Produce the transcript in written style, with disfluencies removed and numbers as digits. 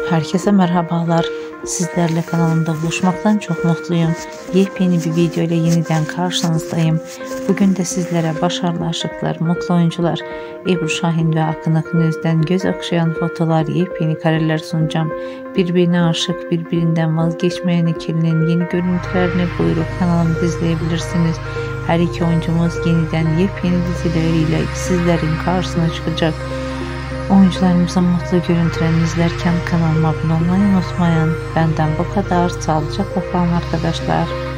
Herkese merhabalar. Sizlerle kanalımda buluşmaktan çok mutluyum. Yepyeni bir video ile yeniden karşınızdayım. Bugün de sizlere başarılı aşıklar, mutlu oyuncular Ebru Şahin ve Akın Akınöz'den göz okşayan fotolar, yepyeni kareler sunacağım. Birbirine aşık, birbirinden vazgeçmeyen ikilinin yeni görüntülerini buyurup kanalımda izleyebilirsiniz. Her iki oyuncumuz yeniden yepyeni dizileriyle sizlerin karşısına çıkacak. Oyuncularımızın mutlu görüntülerini izlerken kanalıma abone olmayı unutmayın. Benden bu kadar. Sağlıcakla kalın arkadaşlar.